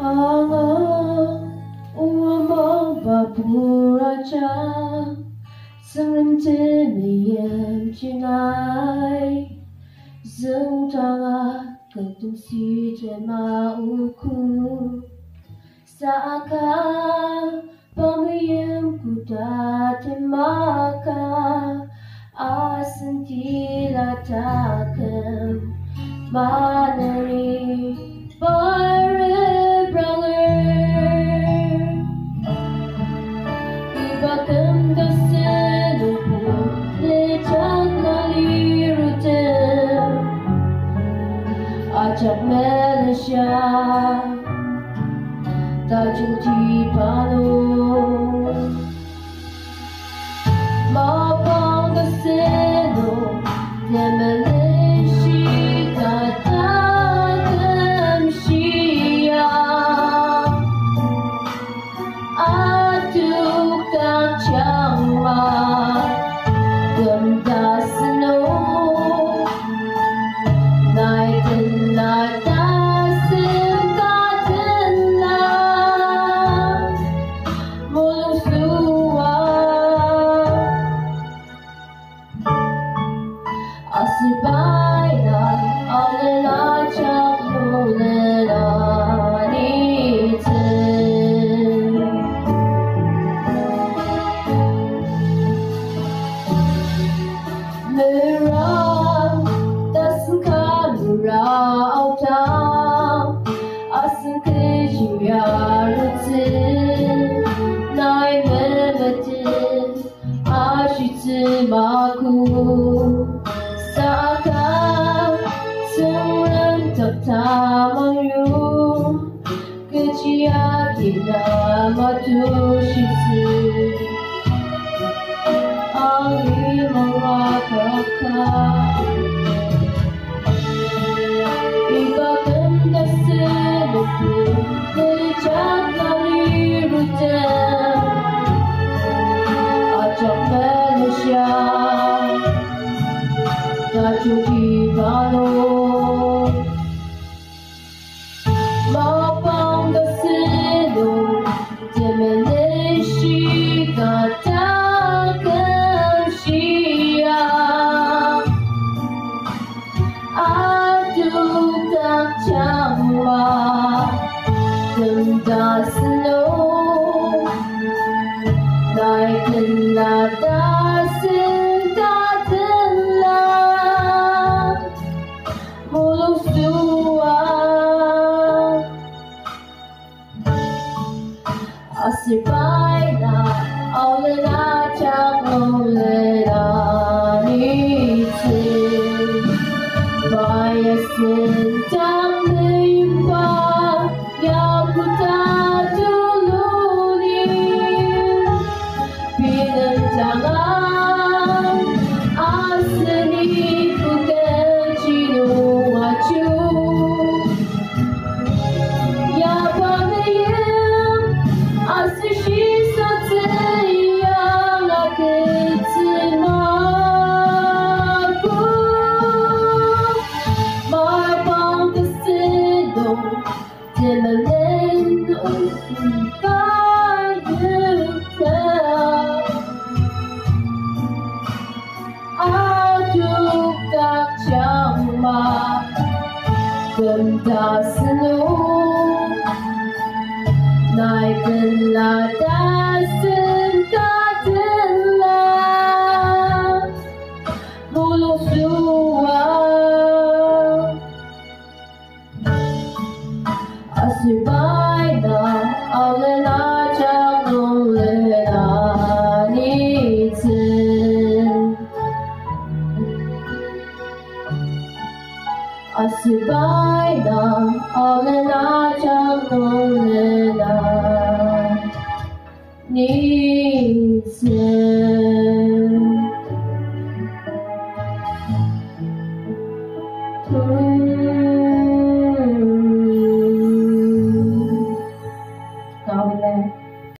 amangbapur ajak Tsungrem temeimji zungdangamga suitema Saka meimbo tatem maka asem tila takum maneni repranger tasen jaklalirutem ajak Melenshia tajungtiba Mapang tasen temetenshi takum shia adokdakjangma tenla tasen tenlang Mulungsoa Asen ailen ajak anitsu asem Saka Tsungrem shia ailen maka jaklalirutem ajak Melenshia tajungtiba Mapang tasen temetenshi takum shia adokdakjangma tenla tasen tenlang Mulungsoa Asen ailen ajak anitsu sedang meimbo yang ku tak duluri tangan aseni bukan cinu maju ya pameim asesi sote yang aku Mapang tasen tenlang adokdakjangma tenla tasen tenlang Mulungsoa Asen ailen ajak anitsu Asen ailen ajak anitsu